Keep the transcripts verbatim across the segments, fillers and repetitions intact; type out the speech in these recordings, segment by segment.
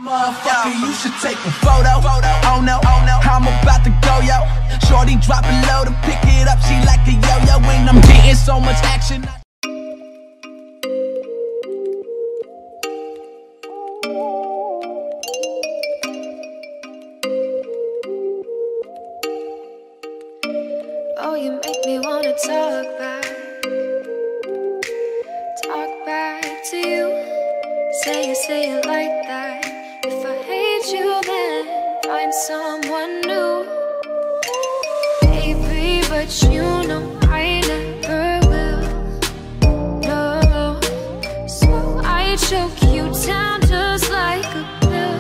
Motherfucker, you should take a photo. Oh no, oh no, I'm about to go, yo. Shorty dropping low to pick it up, she like a yo-yo. And I'm getting so much action. Oh, you make me wanna talk back, talk back to you. Say it, say it like that. If I hate you, then find someone new. Baby, but you know I never will. No, so I choke you down just like a pill.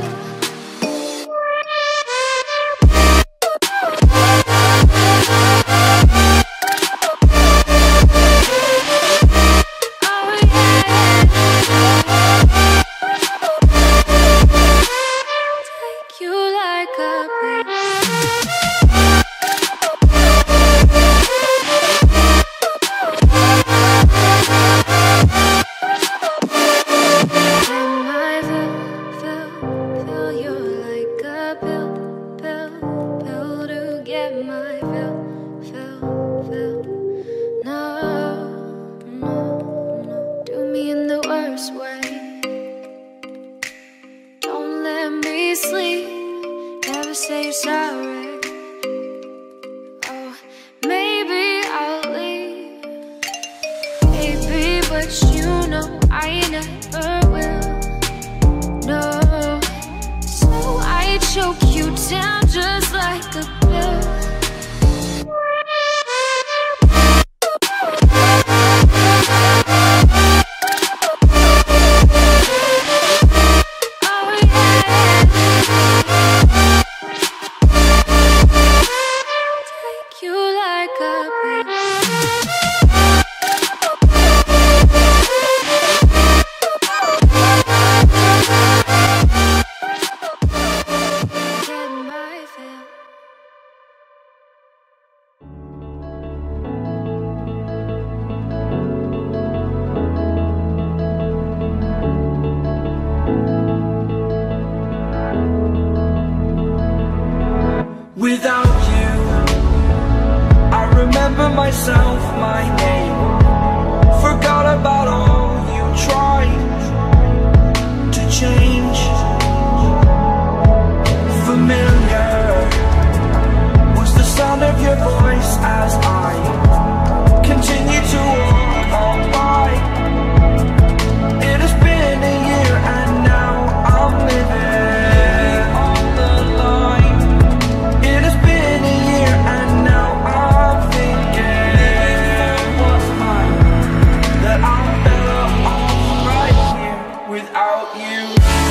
Without you